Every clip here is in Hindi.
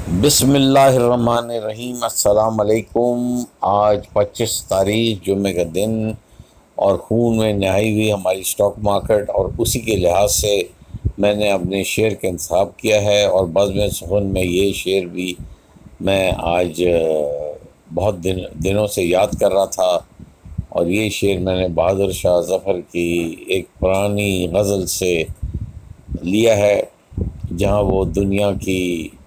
बिस्मिल्लाहिर्रहमानिर्रहीम। अस्सलाम वालेकुम। आज 25 तारीख जुम्मे का दिन और खून में नहाई हुई हमारी स्टॉक मार्केट, और उसी के लिहाज से मैंने अपने शेयर का इंतखाब किया है। और बज़्म ए सुख़न में ये शेर भी मैं आज बहुत दिनों से याद कर रहा था। और ये शेर मैंने बहादुर शाह ज़फ़र की एक पुरानी गज़ल से लिया है, जहाँ वो दुनिया की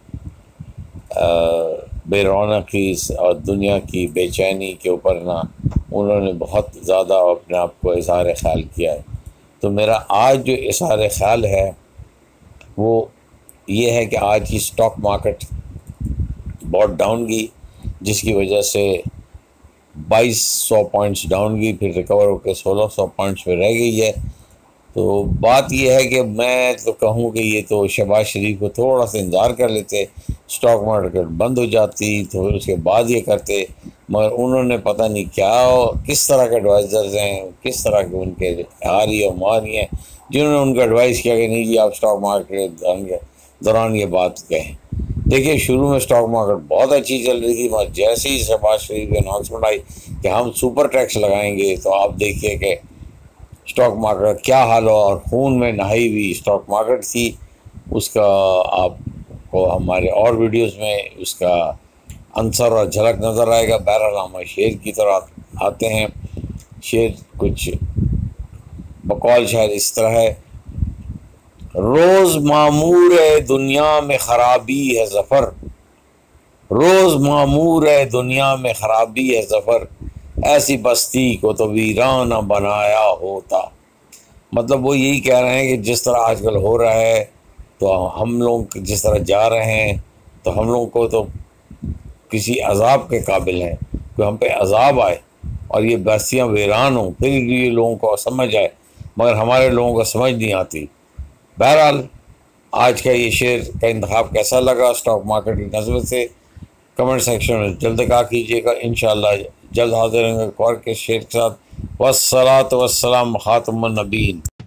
बेरौनकी और दुनिया की बेचैनी के ऊपर ना उन्होंने बहुत ज़्यादा अपने आप को इज़हार ख़्याल किया है। तो मेरा आज जो इज़हार ख़्याल है वो ये है कि आज की स्टॉक मार्केट बहुत डाउन गई, जिसकी वजह से 2200 पॉइंट्स डाउन गई, फिर रिकवर होकर 1600 पॉइंट्स पे रह गई है। तो बात यह है कि मैं तो कहूँ कि ये तो शहबाज शरीफ को थोड़ा सा इंतज़ार कर लेते, स्टॉक मार्केट बंद हो जाती तो फिर उसके बाद ये करते। मगर उन्होंने पता नहीं क्या किस तरह के एडवाइज़र्स हैं, किस तरह के उनके हारी और मारी हैं, जिन्होंने उनको एडवाइस किया कि नहीं जी आप स्टॉक मार्केट के दौरान ये बात कहें। देखिए, शुरू में स्टॉक मार्केट बहुत अच्छी चल रही थी, मगर जैसे ही शहबाज शरीफ की अनाउंसमेंट आई कि हम सुपर टैक्स लगाएंगे, तो आप देखिए कि स्टॉक मार्केट क्या हाल हो, और खून में नहाई हुई स्टॉक मार्केट थी। उसका आपको हमारे और वीडियोस में उसका आंसर और झलक नज़र आएगा। बहरहाल हम शेर की तरह आते हैं। शेर कुछ बकौल शायद इस तरह है: रोज़ मामूर है दुनिया में ख़राबी है ज़फ़र, रोज़ मामूर है दुनिया में ख़राबी है ज़फ़र, ऐसी बस्ती को तो वीराना बनाया होता। मतलब वो यही कह रहे हैं कि जिस तरह आजकल हो रहा है, तो हम लोग जिस तरह जा रहे हैं, तो हम लोग को तो किसी अजाब के काबिल हैं कि हम पे अजाब आए और ये बस्तियाँ वीरान हों, फिर ये लोगों को समझ आए, मगर हमारे लोगों को समझ नहीं आती। बहरहाल आज का ये शेर का इंतखाब कैसा लगा स्टॉक मार्केट की नस्बत से, कमेंट सेक्शन में जल्द कहा कीजिएगा। इंशाअल्लाह जल्द हाजिर होंगे एक और के शेर के साथ। वस्सलातु वस्सलाम खातमुन नबीय्यीन।